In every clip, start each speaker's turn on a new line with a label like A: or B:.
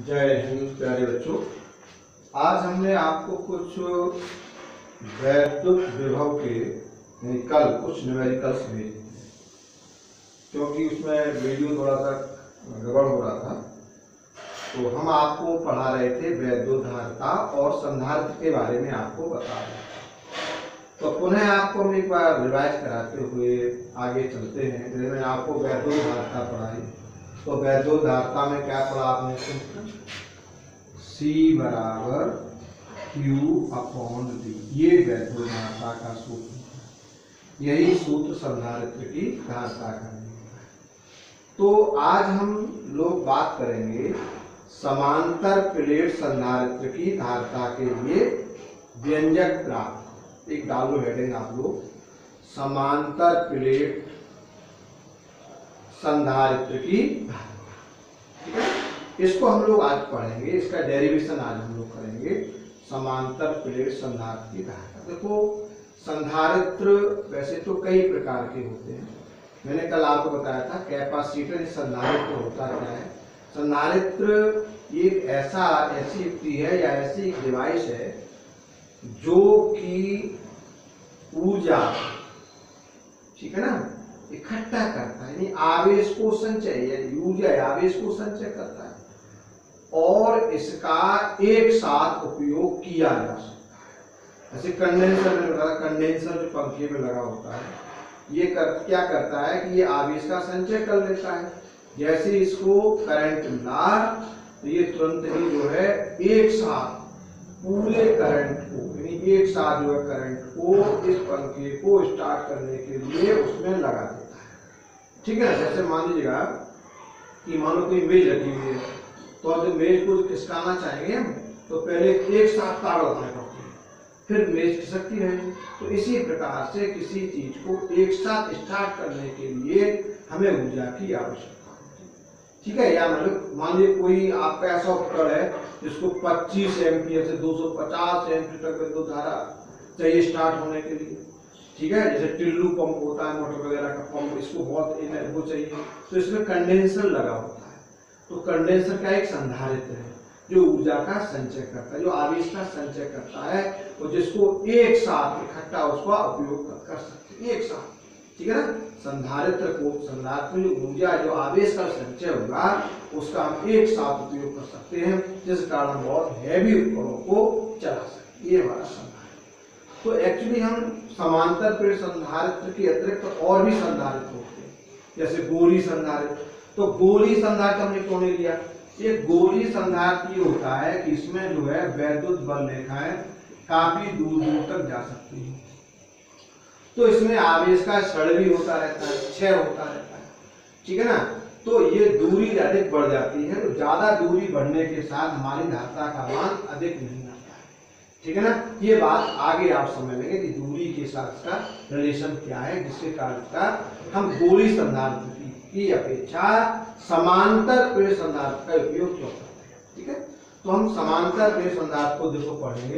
A: जय हिंद प्यारे बच्चों। आज हमने आपको कुछ वैद्युत विभव के कल कुछ न्यूमेरिकल्स भेजे थे, क्योंकि उसमें वीडियो थोड़ा सा गड़बड़ हो रहा था। तो हम आपको पढ़ा रहे थे वैद्युतधारिता और संधारित्र के बारे में आपको बता रहे थे। तो पुनः आपको हम एक बार रिवाइज कराते हुए आगे चलते हैं। जैसे मैंने आपको वैद्युतधारिता पढ़ाई, तो वैद्युतधारिता में क्या पढ़ा आपने? C बराबर Q/D, ये वैद्युतधारिता का सूत्र है। यही सूत्र संधारित्र की धारिता का है। तो आज हम लोग बात करेंगे समांतर प्लेट संधारित्र की धारिता के लिए व्यंजक प्राप्त। एक डालो हेडिंग आप लोग, समांतर प्लेट संधारित्र की धारिता। इसको हम लोग आज पढ़ेंगे, इसका डेरिवेशन आज हम लोग करेंगे। समांतर प्लेट संधारित्र की धारिता। देखो, संधारित्र वैसे तो कई प्रकार के होते हैं। मैंने कल आपको बताया था कैपेसिटर संधारित्र होता क्या है। संधारित्र एक ऐसी युक्ति है या ऐसी डिवाइस है जो कि ऊर्जा, ठीक है ना, इकट्ठा करता है, यानी आवेश को संचय, यानी ऊर्जा आवेश को संचय करता है और इसका एक साथ उपयोग किया जा सकता है। जैसे कंडेंसर में लगा, कंडेंसर जो पंखे में लगा होता है, ये क्या करता है कि ये आवेश का संचय कर लेता है। जैसे इसको करंट मिला तो ये तुरंत ही जो है एक साथ पूरे करंट को, यानी एक साथ जो है करंट को इस पंखे को स्टार्ट करने के लिए उसमें लगा देता है। ठीक है ना। जैसे मान लीजिएगा कि मान लो कोई मेज रखी हुई है, तो अब जब मेज को खिसकाना चाहेंगे हम, तो पहले एक साथ तार लगाना पड़ती है, फिर मेज खिसकती रहेगी। तो इसी प्रकार से किसी चीज को एक साथ स्टार्ट करने के लिए हमें ऊर्जा की आवश्यकता होती है। ठीक है। या मान लीजिए कोई आपका ऐसा उपकरण है जिसको 25 एम्पियर से 250 एम्पियर तक विद्युत धारा चाहिए स्टार्ट होने के लिए। ठीक है। जैसे टिल्लू पंप होता है, मोटर वगैरह का पंप, इसको बहुत वो चाहिए, तो इसमें कंडेंसर लगा होता है। तो कंडेंसर का एक संधारित्र है जो ऊर्जा का संचय करता है, जो आवेश का संचय करता है, और जिसको एक साथ इकट्ठा उसका उपयोग कर सकते हैं, एक साथ। ठीक है ना। संधारित्र में ऊर्जा जो आवेश का संचय होगा उसका हम एक साथ उपयोग कर सकते हैं, जिस कारण हम बहुत हैवी उपकरणों को चला सकते हैं। ये हमारा संधारित्र। तो एक्चुअली हम समांतर प्लेट संधारित्र के अतिरिक्त और भी संधारित्र होते हैं, जैसे गोली संधारित्र। तो गोली संधारित्र हमने क्यों नहीं लिया? ये गोली संधारित्र ये होता है कि इसमें जो है वैद्युत बल रेखाएं काफी दूर दूर तक जा सकती हैं, तो इसमें आवेश का क्षय भी होता रहता है, क्षय होता रहता है। ठीक है ना। तो ये दूरी अधिक बढ़ जाती है, तो ज्यादा दूरी बढ़ने के साथ हमारी धारिता का मान अधिक नहीं आता है। ठीक है ना। ये बात आगे आप समझ लेंगे कि दूरी के साथ इसका रिलेशन क्या है, जिसके कारण का हम गोली संधारित्र की अपेक्षा समांतर प्लेट संधारित्र का उपयोग क्यों करते हैं। ठीक है। तो हम समांतर प्लेट संधारित्र को देखो पढ़ेंगे।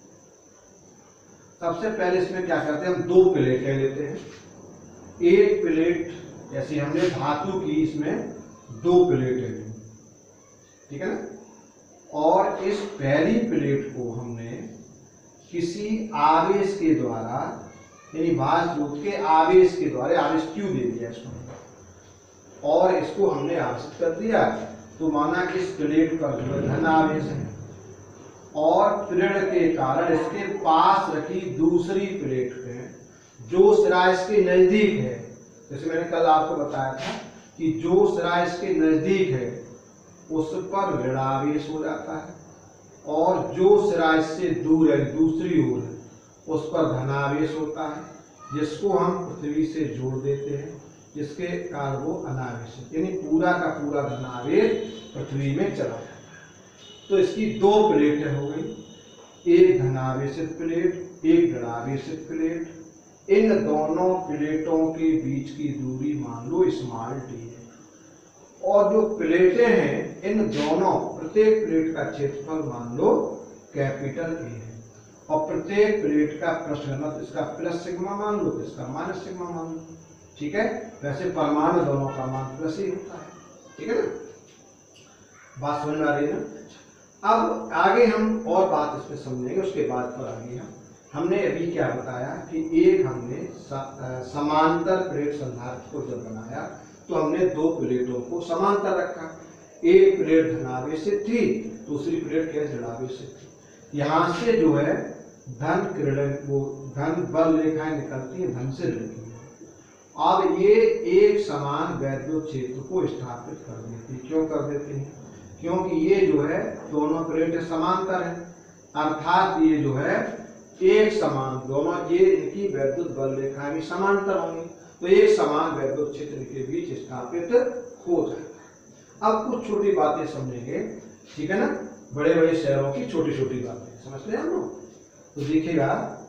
A: सबसे पहले इसमें क्या करते हैं, हम दो प्लेटें लेते हैं। एक प्लेट, जैसे हमने धातु की, इसमें दो प्लेटें ली, ठीक है ना। और इस पहली प्लेट को हमने किसी आवेश के द्वारा, यानी बाह्य के आवेश के द्वारा, आवेश Q दे दिया इसमें, और इसको हमने आवेशित कर दिया। तो माना कि इस प्लेट पर जो धन आवेश है, और त्वरण के कारण इसके पास रखी दूसरी प्लेट पे जो सिरा इसके नजदीक है, जैसे मैंने कल आपको बताया था कि जो सिरा इसके नजदीक है उस पर ऋणावेश हो जाता है, और जो सिरा इससे दूर है, दूसरी ओर है, उस पर धनावेश होता है, जिसको हम पृथ्वी से जोड़ देते हैं, जिसके कारण वो अनावेशित, यानी पूरा का पूरा धनावेश पृथ्वी में चला जाता है। तो इसकी दो प्लेटें हो गई, एक धनावेशित प्लेट, एक ऋणावेशित प्लेट। इन दोनों प्लेटों के बीच की दूरी मान लो स्मॉल t है, और जो प्लेटें हैं इन दोनों, प्रत्येक प्लेट का क्षेत्रफल मान लो कैपिटल A है, और प्रत्येक प्लेट का प्रसरण, इसका प्लस सिग्मा मान लो, इसका माइनस सिग्मा मान लो। ठीक है। वैसे परमाणु दोनों का मान प्लस ही होता है। ठीक है ना। बात समझ में आ रही है ना। अब आगे हम और बात इसमें समझेंगे, उसके बाद पर आगे हमने अभी क्या बताया कि एक हमने समांतर प्लेट संधारित्र को जब बनाया तो हमने दो प्लेटों को समांतर रखा। एक प्लेट धनावेशित थी, दूसरी प्लेट क्या ऋणावेशित थी। यहाँ से जो है धन बल रेखाएं निकलती हैं धन से ऋण की। अब ये एक समान वैद्युत क्षेत्र को स्थापित कर देती। क्यों कर देते हैं? क्योंकि ये जो है दोनों प्लेटें समांतर हैं, अर्थात ये जो है एक समान, दोनों ये इनकी वैद्युत बल रेखाएं भी समांतर होंगी, तो एक समान वैद्युत क्षेत्र के बीच स्थापित हो जाएगा। अब कुछ छोटी बातें समझेंगे, ठीक है ना। बड़े बड़े शहरों की छोटी छोटी बातें समझते हैं हम लोग, तो देखिएगा,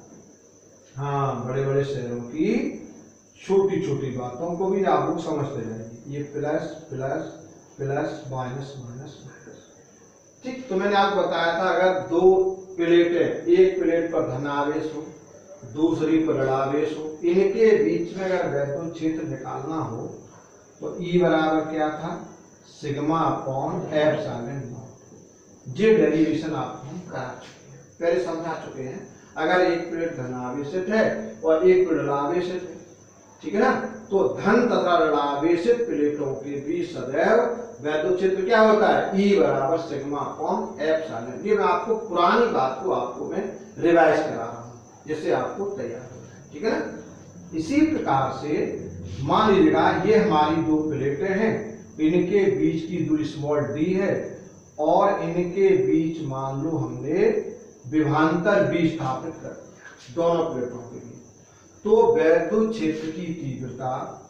A: हाँ, बड़े बड़े शहरों की छोटी छोटी बातों को भी आप लोग समझते जाएंगे। ये plus plus plus minus minus minus, ठीक। तो मैंने आपको बताया था अगर दो प्लेटें, एक प्लेट पर धनावेश हो, दूसरी पर ऋणावेश हो, इनके बीच में अगर वैद्युत क्षेत्र निकालना हो तो E बराबर क्या था? Sigma upon epsilon naught. ये डेरिवेशन आपको हम करा चुके हैं, पहले समझा चुके हैं। अगर एक प्लेट धनावेशित है और एक प्लेट ऋणावेशित है, ठीक है ना, तो धन तथा ऋणावेशित प्लेटों के बीच सदैव वैद्युत क्षेत्र क्या होता है? E बराबर सिग्मा अपॉन एप्सिलॉन। ये मैं आपको पुरानी बात को आपको मैं रिवाइज करा रहा हूँ जिससे आपको तैयार हो जाए, ठीक है ना। इसी प्रकार से मान लीजिएगा ये हमारी दो प्लेटें हैं, इनके बीच की दूरी स्मॉल d है और इनके बीच मान लो हमने विभवांतर B स्थापित कर दिया दोनों प्लेटों के बीच, तो वैद्युत क्षेत्र की तीव्रता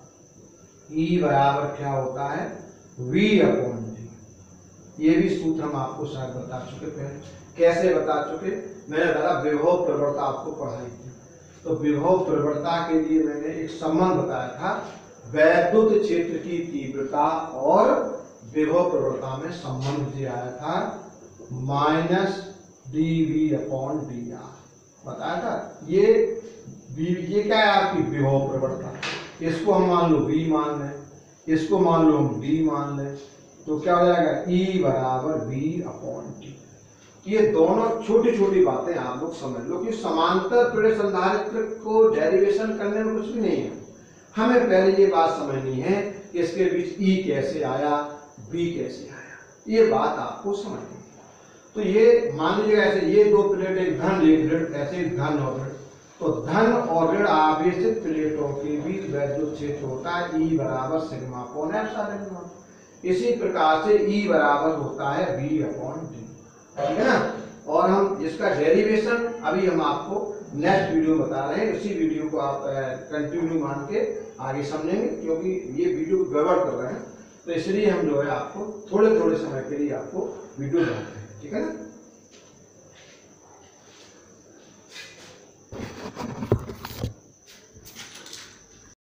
A: E बराबर क्या होता है? V upon G। ये भी सूत्र हम आपको शायद बता चुके पहले। कैसे बता चुके? मैंने बताया विभव प्रवणता आपको पढ़ाई थी, तो विभव प्रवणता के लिए मैंने एक संबंध बताया था, वैद्युत क्षेत्र की तीव्रता और विभव प्रवणता में संबंध जो आया था माइनस dV अपॉन dr बताया था। ये क्या है? आपकी विभव प्रवणता। इसको हम मान लो V मान लें, इसको मान लो हम D मान लें, तो क्या हो जाएगा? E बराबर V अपॉन T। ये दोनों छोटी छोटी बातें आप लोग समझ लो कि समांतर प्लेट संधारित्र को डेरिवेशन करने में कुछ भी नहीं है। हमें पहले ये बात समझनी है कि इसके बीच E कैसे आया, B कैसे आया, ये बात आपको समझनी है। तो ये मान लीजिएगा ऐसे ये दो प्लेट, एक धन एक ऋण, ऐसे धन और ऋण, तो धन और ऋण आवेशित प्लेटों के बीच वैद्युत क्षेत्र होता है E बराबर सिग्मा अपॉन एप्सिलॉन नॉट। इसी प्रकार से E बराबर होता है V अपॉन D, ठीक है ना। और हम इसका डेरिवेशन अभी हम आपको नेक्स्ट वीडियो बता रहे हैं, इसी वीडियो को आप कंटिन्यू मान के आगे समझेंगे, क्योंकि ये वीडियो गड़बड़ कर रहे हैं, तो इसलिए हम जो है आपको थोड़े थोड़े समय के लिए आपको वीडियो बनाते हैं, ठीक है ना।